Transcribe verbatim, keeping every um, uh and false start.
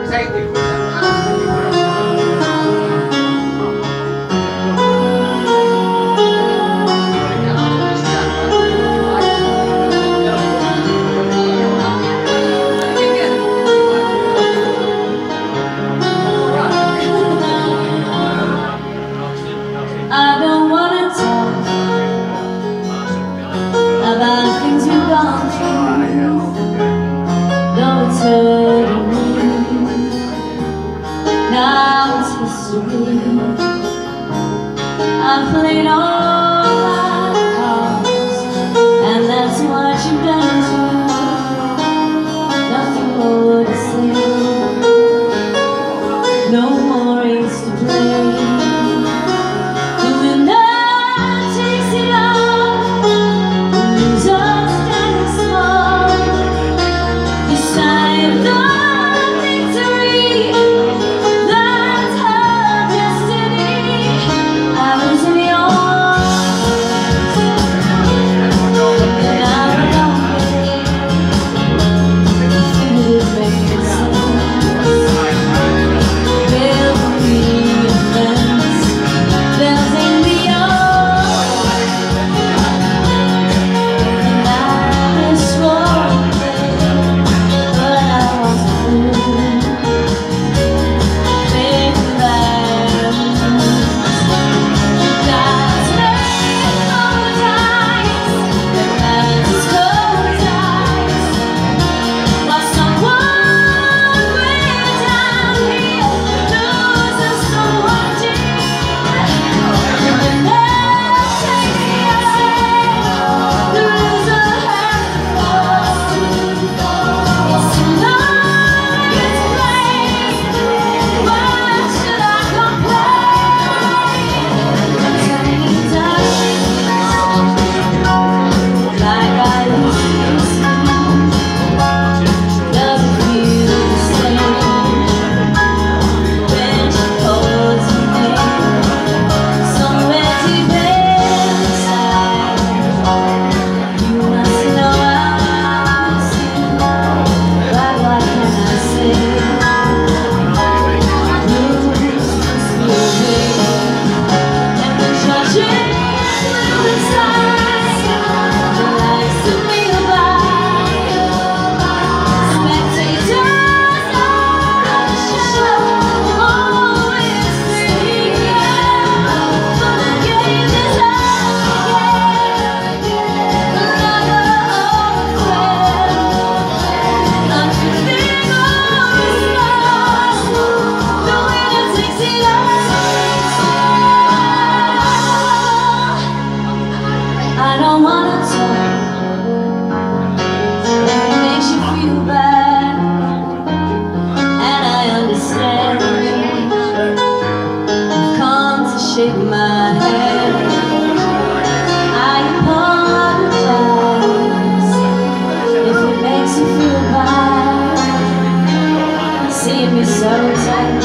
I don't wanna talk about things we've gone through, though it's hurting me. Now it's history. I've played all my cards, and that's what you've done too. Nothing more to say, no more race to play. I don't wanna talk if it makes you feel bad, and I understand. You've come to shake my hand. I apologize if it makes you feel bad, seeing me so tight.